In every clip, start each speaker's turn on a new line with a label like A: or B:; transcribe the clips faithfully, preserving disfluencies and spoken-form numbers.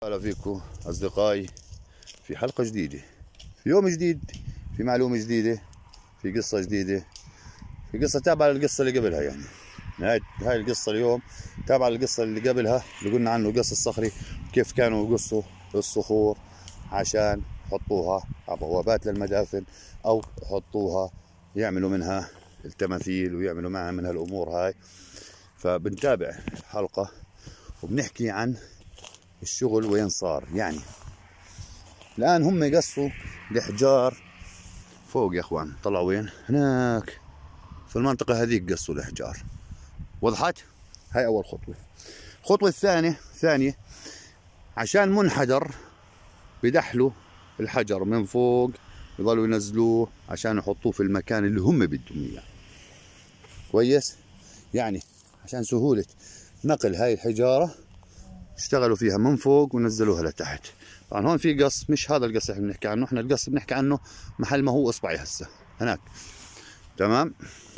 A: اهلا فيكم اصدقائي في حلقه جديده، في يوم جديد، في معلومه جديده، في قصه جديده، في قصه تابعه للقصه اللي قبلها. يعني هاي هاي القصه اليوم تابعه للقصه اللي قبلها اللي قلنا عنه قص الصخري، كيف كانوا يقصوا الصخور عشان يحطوها على بوابات للمدافن او يحطوها يعملوا منها التماثيل ويعملوا معها منها الامور هاي. فبنتابع حلقه وبنحكي عن الشغل وين صار. يعني الآن هم يقصوا الأحجار فوق يا اخوان، طلعوا وين؟ هناك في المنطقة هذيك قصوا الأحجار. وضحت؟ هاي أول خطوة. الخطوة الثانية ثانية عشان منحدر بدحلوا الحجر من فوق، يظلوا ينزلوه عشان يحطوه في المكان اللي هم بدهم إياه. كويس؟ يعني عشان سهولة نقل هاي الحجارة اشتغلوا فيها من فوق ونزلوها لتحت. طبعا هون في قص، مش هذا القص اللي بنحكي عنه، احنا القص بنحكي عنه محل ما هو اصبعي هسه هناك. تمام.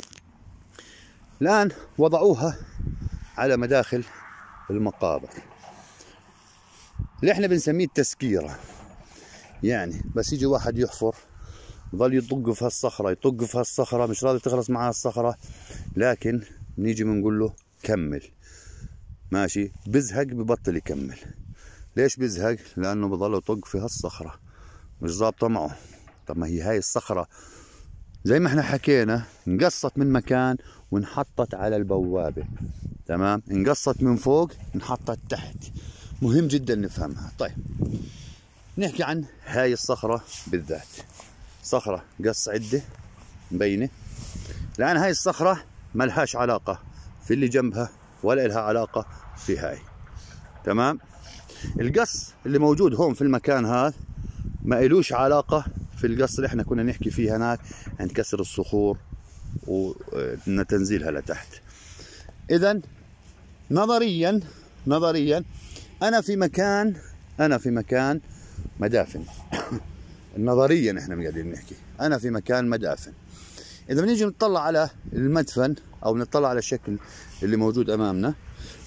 A: الان وضعوها على مداخل المقابر اللي احنا بنسميه التسكيره. يعني بس يجي واحد يحفر يظل يطق في هالصخره يطق في هالصخره، مش راضي تخلص معاه الصخره، لكن بنيجي بنقول له كمل. ماشي، بزهق ببطل يكمل. ليش بزهق؟ لانه بضل يطق في هالصخره مش ظابطه معه. طب ما هي هاي الصخره زي ما احنا حكينا انقصت من مكان وانحطت على البوابه. تمام، انقصت من فوق انحطت تحت. مهم جدا نفهمها. طيب نحكي عن هاي الصخره بالذات. صخره قص عده مبينه. الان هاي الصخره ما لهاش علاقه في اللي جنبها ولا لها علاقه في هاي. تمام. القص اللي موجود هون في المكان هذا ما إلوش علاقة في القص اللي احنا كنا نحكي فيه هناك عند كسر الصخور وتنزيلها لتحت. إذا نظريا نظريا أنا في مكان أنا في مكان مدافن. نظريا احنا قاعدين نحكي أنا في مكان مدافن. إذا بنيجي نطلع على المدفن أو نطلع على الشكل اللي موجود أمامنا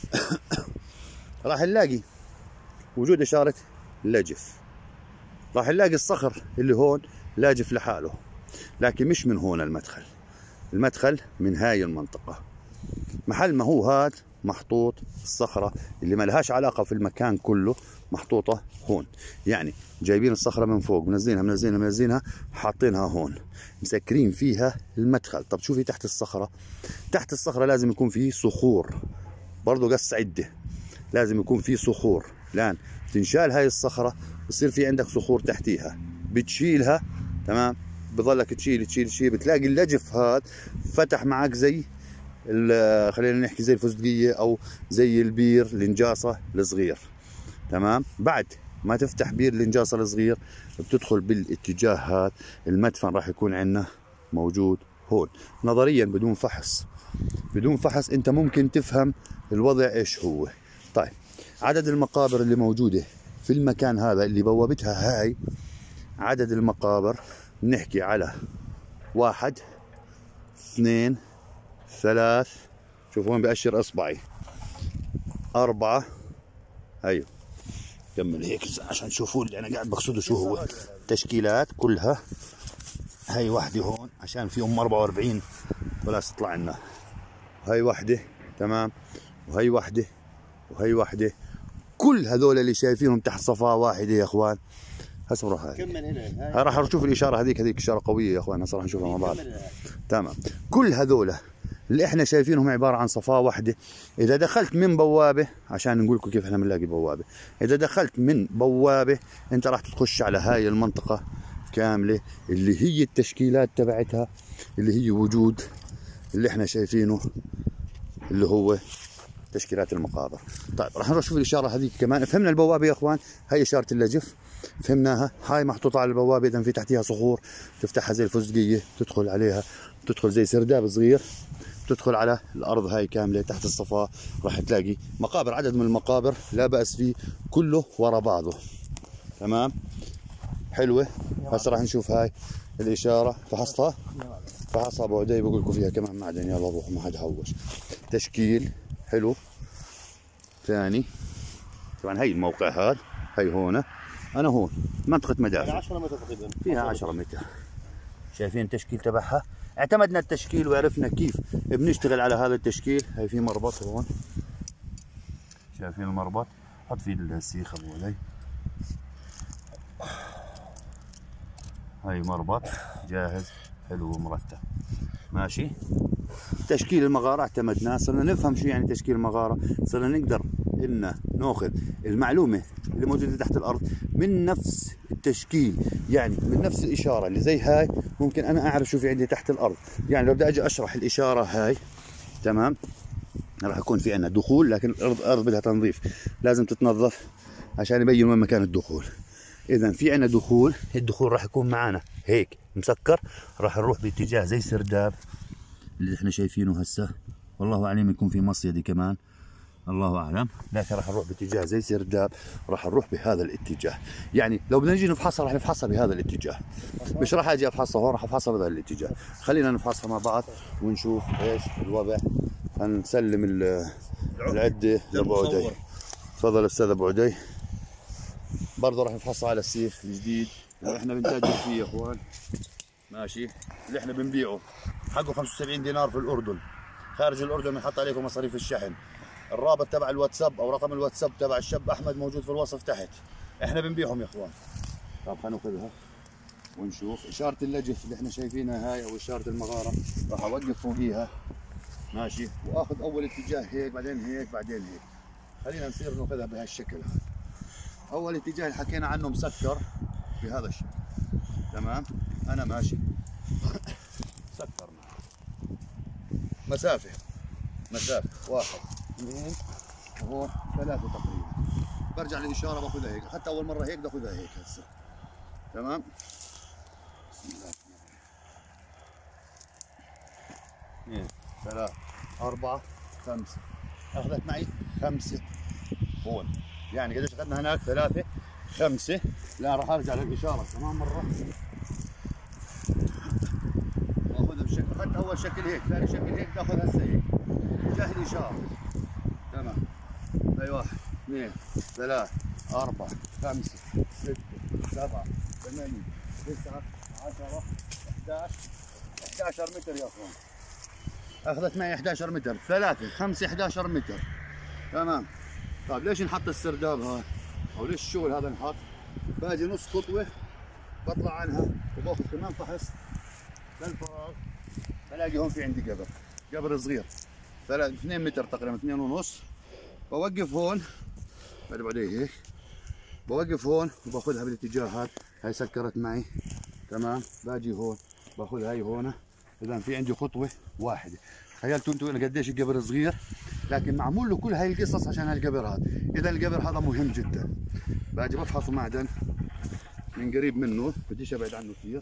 A: راح نلاقي وجود إشارة لجف. راح نلاقي الصخر اللي هون لاجف لحاله، لكن مش من هون المدخل. المدخل من هاي المنطقة، محل ما هو هاد محطوط الصخرة اللي ما لهاش علاقة في المكان كله، محطوطة هون. يعني جايبين الصخرة من فوق منزلينها منزلينها منزلينها حاطينها هون، مسكرين فيها المدخل. طب شوفي تحت الصخرة، تحت الصخرة لازم يكون في صخور، برضو قص عدة لازم يكون في صخور. الآن تنشال هاي الصخرة بصير في عندك صخور تحتيها، بتشيلها. تمام، بظلك تشيل تشيل تشيل بتلاقي اللجف هذا فتح معك زي خلينا نحكي زي الفستقية أو زي البير الانجاصة الصغير. تمام، بعد ما تفتح بير الانجاصة الصغير بتدخل بالاتجاه هذا، المدفن راح يكون عندنا موجود هون. نظريا بدون فحص بدون فحص انت ممكن تفهم الوضع ايش هو. طيب عدد المقابر اللي موجودة في المكان هذا اللي بوابتها هاي، عدد المقابر بنحكي على واحد اثنين ثلاث، شوفوا وين بأشر اصبعي، أربعة. أيوه كمل هيك عشان تشوفوا اللي أنا قاعد بقصده شو هو. تشكيلات كلها. هاي واحدة هون عشان في أم أربعة وأربعين ولا تطلع لنا. هاي واحدة. تمام، وهي واحدة وهي واحدة. كل هذول اللي شايفينهم تحت صفاء واحدة يا اخوان. هسه بروح هاي كمل هنا، هاي راح نشوف الاشاره هذيك هذيك اشاره قويه يا اخوان. هسه راح نشوفها مع بعض. تمام، كل هذول اللي احنا شايفينهم عباره عن صفاء واحده. اذا دخلت من بوابه، عشان نقول لكم كيف احنا بنلاقي بوابه، اذا دخلت من بوابه انت راح تخش على هاي المنطقه كامله اللي هي التشكيلات تبعتها، اللي هي وجود اللي احنا شايفينه اللي هو تشكيلات المقابر. طيب راح نروح نشوف الاشاره هذيك كمان. فهمنا البوابه يا اخوان، هي اشاره اللجف فهمناها. هاي محطوطه على البوابه، اذا في تحتيها صخور تفتحها زي الفستقيه، تدخل عليها تدخل زي سرداب صغير، تدخل على الارض هاي كامله تحت الصفاء راح تلاقي مقابر. عدد من المقابر لا باس فيه، كله ورا بعضه. تمام، حلوه. هسه راح نشوف هاي الاشاره. فحصتها فحصها ابو عدي بقول لكم فيها كمان معدن. يلا روحوا ما حد هوش. تشكيل حلو ثاني. طبعا هي الموقع هذا هي هون، انا هون منطقه مدافع
B: عشرة متر تقريبا،
A: فيها عشرة متر. شايفين التشكيل تبعها؟ اعتمدنا التشكيل وعرفنا كيف بنشتغل على هذا التشكيل. هي في مربط هون، شايفين المربط؟ حط فيه السيخ ابو علي. هاي مربط جاهز حلو ومرتب ماشي. تشكيل المغاره اعتمدناه، صرنا نفهم شو يعني تشكيل المغاره، صرنا نقدر ان ناخذ المعلومه اللي موجوده تحت الارض من نفس التشكيل، يعني من نفس الاشاره اللي زي هاي ممكن انا اعرف شو في عندي تحت الارض. يعني لو بدي اجي اشرح الاشاره هاي تمام، راح يكون في عندنا دخول، لكن الارض ارض بدها تنظيف، لازم تتنظف عشان يبين وين مكان الدخول. اذا في عندنا دخول، الدخول راح يكون معنا هيك مسكر، راح نروح باتجاه زي سرداب اللي احنا شايفينه هسه، والله اعلم يكون في مصيدة كمان الله اعلم، لكن راح نروح باتجاه زي سرداب، راح نروح بهذا الاتجاه. يعني لو بدنا نجي نفحصها راح نفحصها بهذا الاتجاه، مش راح اجي افحصها هون، راح افحصها بهذا الاتجاه. خلينا نفحصها مع بعض ونشوف ايش الوضع. هنسلم العده لابو عدي. تفضل استاذ ابو عدي. برضه راح نفحصها على السيخ الجديد اللي احنا بنتاجر فيه يا اخوان ماشي، اللي احنا بنبيعه حقه خمسة وسبعين دينار في الاردن، خارج الاردن بنحط عليكم مصاريف الشحن. الرابط تبع الواتساب او رقم الواتساب تبع الشاب احمد موجود في الوصف تحت، احنا بنبيعهم يا اخوان. طب خلينا ناخذها ونشوف اشاره اللجف اللي احنا شايفينها هاي او اشاره المغاره، راح اوقف فوقيها ماشي، واخذ اول اتجاه هيك بعدين هيك بعدين هيك. خلينا نصير ناخذها بهالشكل. اول اتجاه اللي حكينا عنه مسكر بهذا الشكل تمام، انا ماشي سكر معي مسافه مسافه واحد اثنين وهون ثلاثه تقريبا، برجع للاشاره باخذها هيك، حتى اول مره هيك باخذها هيك هسه تمام. بسم الله اثنين ثلاث أربعة خمسة، أخذت معي خمسة هون، يعني قديش أخذنا هناك؟ ثلاثة خمسة. لا راح أرجع للإشارة كمان مرة وآخذها بشكل، أخذت أول شكل هيك، ثاني شكل هيك، باخذ هسه هيك جاه الإشارة تمام. هاي واحد اثنين ثلاث أربعة خمسة ستة سبعة ثمانية تسعة عشرة أحد عشر أحد عشر متر يا أخوان، أخذت معي أحد عشر متر، ثلاثة خمسة أحد عشر متر تمام. طيب ليش نحط السرداب هذا او ليش الشغل هذا نحط؟ باجي نص خطوه بطلع عنها وباخذ كمان فحص للفراغ، بلاقي هون في عندي قبر، قبر صغير اثنين متر تقريبا اثنين ونص، بوقف هون بعد بعدين هيك بوقف هون وباخذها بالاتجاه هذا. هاي سكرت معي تمام، باجي هون باخذها هاي هون. اذا في عندي خطوه واحده. تخيلتوا انتم قديش القبر صغير، لكن معمول له كل هاي القصص عشان هالقبر هذا. اذا القبر هذا مهم جدا، باجي بفحصه معدن من قريب منه، بديش ابعد عنه كثير،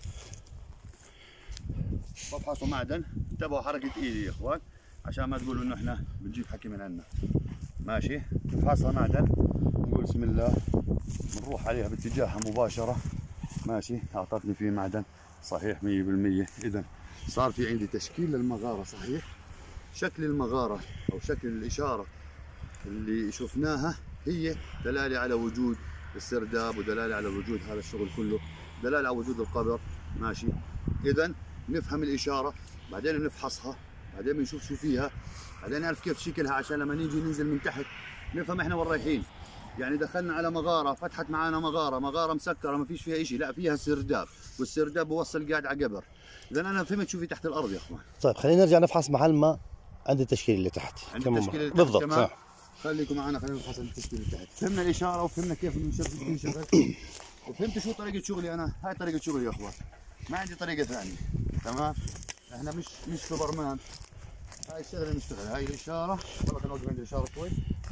A: بفحصه معدن. انتبهوا حركه ايدي يا اخوان عشان ما تقولوا انه احنا بنجيب حكي من عندنا ماشي. بفحصها معدن، نقول بسم الله، بنروح عليها باتجاهها مباشره ماشي. اعطتني فيه معدن صحيح مية بالمية. اذا صار في عندي تشكيل للمغاره صحيح، شكل المغاره او شكل الاشاره اللي شفناها هي دلاله على وجود السرداب ودلاله على وجود هذا الشغل كله، دلاله على وجود القبر ماشي. اذا نفهم الاشاره بعدين بنفحصها، بعدين بنشوف شو فيها، بعدين نعرف كيف شكلها عشان لما نيجي ننزل من تحت نفهم احنا وين رايحين. يعني دخلنا على مغاره، فتحت معنا مغاره، مغاره مسكره ما فيش فيها شيء، لا فيها سرداب، والسرداب بوصل قاعد على قبر. اذا انا فهمت شو في تحت الارض يا اخوان.
B: طيب خلينا نرجع نفحص محل ما عند التشكيل اللي تحت.
A: عند التشكيل اللي تحت بالضبط تمام. خليكم معنا خلينا نفحص التشكيل اللي تحت. فهمنا الاشاره وفهمنا كيف بنشغل وفهمت شو طريقه شغلي انا. هاي طريقه شغلي يا اخوان، ما عندي طريقه ثانيه تمام. احنا مش مش سوبرمان، هاي الشغله نشتغل. هاي الاشاره والله خلينا نوقف عند الاشاره شوي.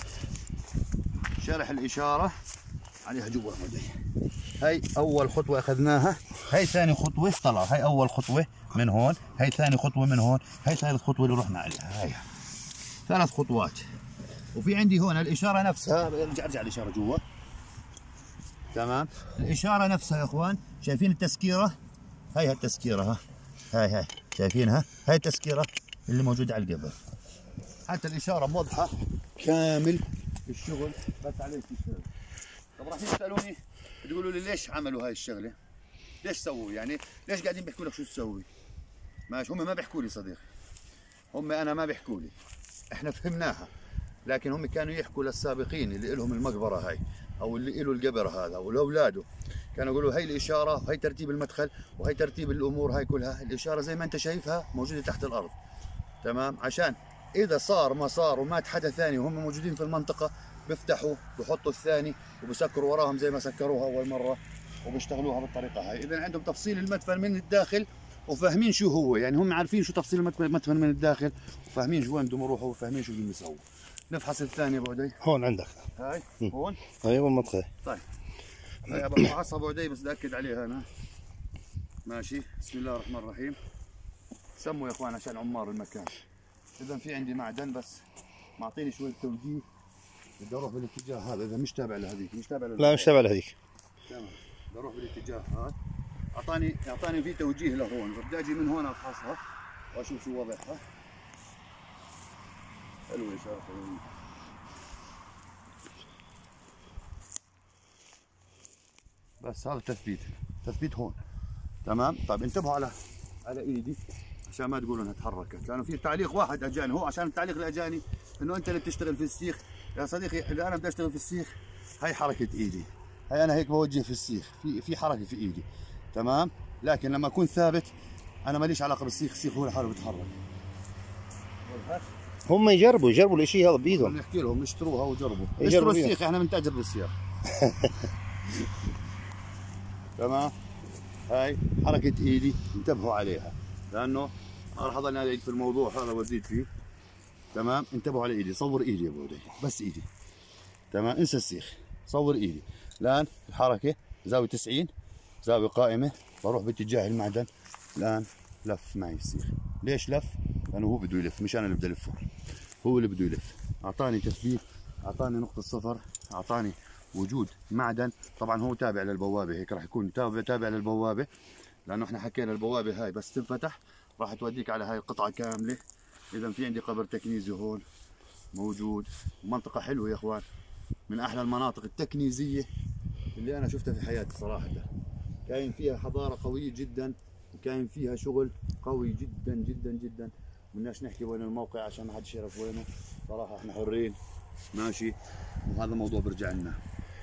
A: شرح الاشاره عليها جوا المدى. هاي اول خطوه اخذناها، هاي ثاني خطوه طلع، هاي اول خطوه من هون، هاي ثاني خطوه من هون، هاي ثالث خطوه اللي رحنا عليها. هاي ثلاث خطوات. وفي عندي هون الاشاره نفسها، ارجع ارجع الاشاره جوا تمام. الاشاره نفسها يا اخوان شايفين التسكيره؟ هاي التسكيره ها، هاي هاي شايفينها؟ هاي التسكيره اللي موجوده على القبر. حتى الاشاره موضحه كامل الشغل، بس عليك تشتغل. طب راح يسالوني تقولوا لي ليش عملوا هاي الشغله؟ ليش سووا؟ يعني ليش قاعدين بيحكوا لك شو تسوي؟ ماشي، هم ما بيحكوا لي صديقي، هم انا ما بيحكوا لي، احنا فهمناها، لكن هم كانوا يحكوا للسابقين اللي لهم المقبره هاي او اللي له القبر هذا ولاولاده، كانوا يقولوا هاي الاشاره وهي ترتيب المدخل وهي ترتيب الامور هاي كلها، الاشاره زي ما انت شايفها موجوده تحت الارض، تمام؟ عشان اذا صار ما صار ومات حدا ثاني وهم موجودين في المنطقه بيفتحوا بحطوا الثاني وبسكروا وراهم زي ما سكروها اول مره وبيشتغلوها بالطريقه هاي، اذا عندهم تفصيل المدفن من الداخل وفاهمين شو هو، يعني هم عارفين شو تفصيل المدفن من الداخل وفاهمين شو وين بدهم يروحوا وفاهمين شو بدهم يسووا. نفحص الثانيه ابو عدي.
B: هون عندك
A: هاي هون؟
B: ايوه المدخل.
A: طيب هاي بفحصها ابو عدي بس بدي اكد عليها انا. ماشي، بسم الله الرحمن الرحيم. سموا يا اخوان عشان عمار المكان. اذا في عندي معدن بس معطيني شويه توجيه، بدي اروح بالاتجاه هذا، اذا مش تابع لهذيك، مش تابع
B: لا مش تابع لهذيك.
A: تمام، بدي اروح بالاتجاه هذا، اعطاني اعطاني في توجيه لهون، فبدي اجي من هون افحصها واشوف شو وضعها. حلوه اشاره حلوه. بس هذا تثبيت، تثبيت هون، تمام؟ طيب انتبهوا على على ايدي عشان ما تقولوا انها تحركت، لانه في تعليق واحد اجاني، هو عشان التعليق اللي اجاني انه انت اللي بتشتغل في السيخ، يا صديقي اذا انا بدي اشتغل في السيخ هي حركه ايدي، هي انا هيك بوجه في السيخ، في في حركه في ايدي، تمام؟ لكن لما اكون ثابت انا ماليش علاقه بالسيخ، السيخ هو لحاله بيتحرك.
B: هم يجربوا يجربوا الشيء هذا بايدهم،
A: نحكي لهم اشتروها وجربوا، اشتروا السيخ، احنا بنتاجر بالسيارة. تمام؟ هاي حركة ايدي انتبهوا عليها، لانه انا راح اضل اعيد في الموضوع هذا وازيد فيه، تمام؟ انتبهوا على ايدي، صور ايدي يا ابو عدي، بس ايدي، تمام؟ انسى السيخ، صور ايدي، الان الحركة زاوية تسعين، زاوية قائمة، بروح باتجاه المعدن، الان لف معي السيخ، ليش لف؟ لانه هو بده يلف، مش انا اللي بدي الفه، هو اللي بده يلف، اعطاني تثبيت، اعطاني نقطة صفر، اعطاني وجود معدن، طبعا هو تابع للبوابة، هيك راح يكون تابع تابع للبوابة، لانه احنا حكينا البوابة هاي بس تنفتح راح توديك على هاي القطعة كاملة، اذا في عندي قبر تكنيزي هون موجود، منطقة حلوة يا اخوان، من احلى المناطق التكنيزية اللي انا شفتها في حياتي صراحة، كاين فيها حضارة قوية جدا وكاين فيها شغل قوي جدا جدا جدا، بدناش نحكي وين الموقع عشان ما حدش يعرف وينه، صراحة احنا حرين ماشي، وهذا الموضوع برجع لنا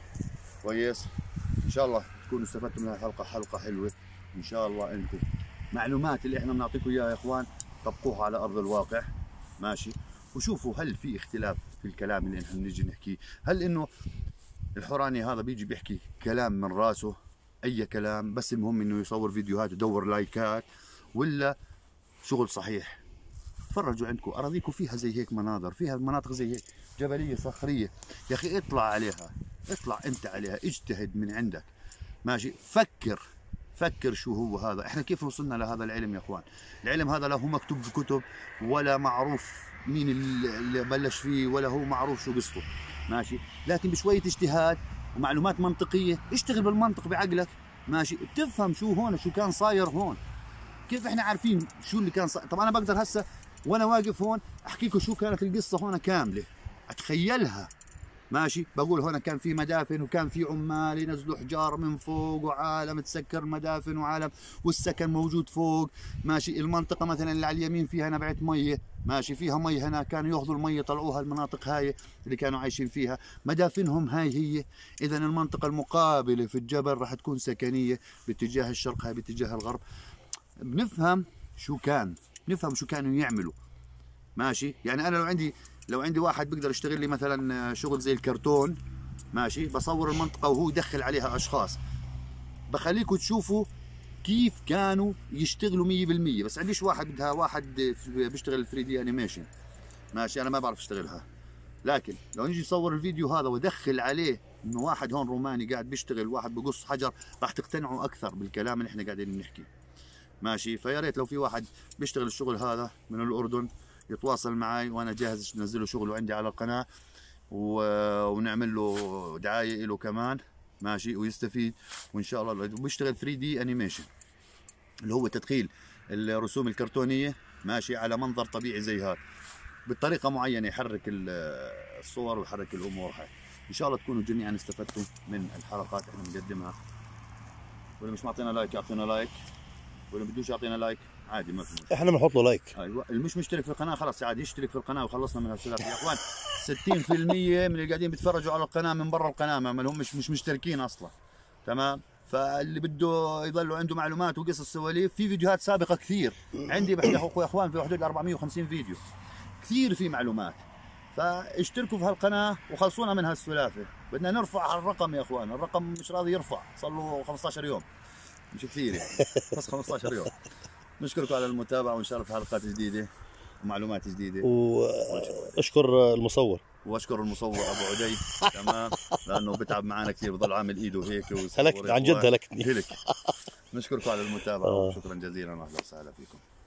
A: كويس. ان شاء الله تكونوا استفدتوا من الحلقة، حلقة حلوة ان شاء الله، انتم معلومات اللي احنا بنعطيكم اياها يا اخوان طبقوها على ارض الواقع ماشي، وشوفوا هل في اختلاف في الكلام اللي احنا بنيجي نحكيه، هل انه الحوراني هذا بيجي بيحكي كلام من راسه اي كلام بس المهم انه يصور فيديوهات يدور لايكات، ولا شغل صحيح؟ فرجوا عندكم اراضيكم فيها زي هيك مناظر، فيها مناطق زي هيك جبليه صخريه، يا اخي اطلع عليها، اطلع انت عليها، اجتهد من عندك ماشي، فكر فكر شو هو هذا، احنا كيف وصلنا لهذا العلم يا اخوان؟ العلم هذا لا هو مكتوب بكتب ولا معروف مين اللي بلش فيه ولا هو معروف شو قصته ماشي، لكن بشويه اجتهاد ومعلومات منطقيه، اشتغل بالمنطق بعقلك ماشي، بتفهم شو هون شو كان صاير هون، كيف احنا عارفين شو اللي كان صاير؟ طبعا انا بقدر هسه وانا واقف هون احكي لكم شو كانت القصه هون كامله، اتخيلها ماشي، بقول هون كان في مدافن وكان في عمال ينزلوا حجار من فوق وعالم تسكر مدافن وعالم والسكن موجود فوق ماشي، المنطقه مثلا اللي على اليمين فيها نبعه ميه ماشي، فيها ميه هنا، كانوا ياخذوا الميه يطلعوها المناطق هاي اللي كانوا عايشين فيها، مدافنهم هاي هي، اذا المنطقه المقابله في الجبل راح تكون سكنيه باتجاه الشرق هاي باتجاه الغرب، بنفهم شو كان، بنفهم شو كانوا يعملوا ماشي، يعني انا لو عندي لو عندي واحد بيقدر يشتغل لي مثلا شغل زي الكرتون ماشي، بصور المنطقه وهو يدخل عليها اشخاص، بخليكم تشوفوا كيف كانوا يشتغلوا مية بالمية، بس عنديش واحد بدها واحد بيشتغل ثري دي انيميشن ماشي، انا ما بعرف اشتغلها، لكن لو نجي نصور الفيديو هذا وادخل عليه انه واحد هون روماني قاعد بيشتغل، واحد بقص حجر، راح تقتنعوا اكثر بالكلام اللي احنا قاعدين نحكي ماشي، فيا ريت لو في واحد بيشتغل الشغل هذا من الاردن يتواصل معي وانا جاهز انزله شغله عندي على القناه و... ونعمل له دعايه له كمان ماشي ويستفيد، وان شاء الله بيشتغل ثري دي انيميشن اللي هو تدخيل الرسوم الكرتونيه ماشي على منظر طبيعي زي هذا بطريقه معينه، يحرك الصور ويحرك الامور هاي ان شاء الله تكونوا جميعا استفدتوا من الحلقات اللي احنا بنقدمها. واللي مش معطينا لايك يعطينا لايك، واللي بدوش يعطينا لايك عادي ما في مشكله.
B: احنا بنحط له لايك.
A: ايوه اللي مش مشترك في القناه خلاص عادي يشترك في القناه وخلصنا من هالسلافه يا اخوان. ستين بالمئة من اللي قاعدين بيتفرجوا على القناه من برا القناه، ما لهم مش مش مشتركين اصلا. تمام؟ فاللي بده يضلوا عنده معلومات وقصص سواليف، في فيديوهات سابقه كثير عندي بحكي يا اخوان في حدود أربعمئة وخمسين فيديو كثير في معلومات. فاشتركوا في هالقناه وخلصونا من هالسلافه. بدنا نرفع الرقم يا اخوان، الرقم مش راضي يرفع، صار له خمسة عشر يوم، مش كثير يعني بس خمسة عشر يوم. نشكركم على المتابعه وان شاء الله في حلقات جديده ومعلومات جديده.
B: واشكر المصور
A: واشكر المصور ابو عدي تمام، لانه بتعب معنا كثير، بضل عامل ايده هيك
B: هلكني عن جد هلكني.
A: هلك. نشكركم على المتابعه وشكرا جزيلا واهلا وسهلا فيكم.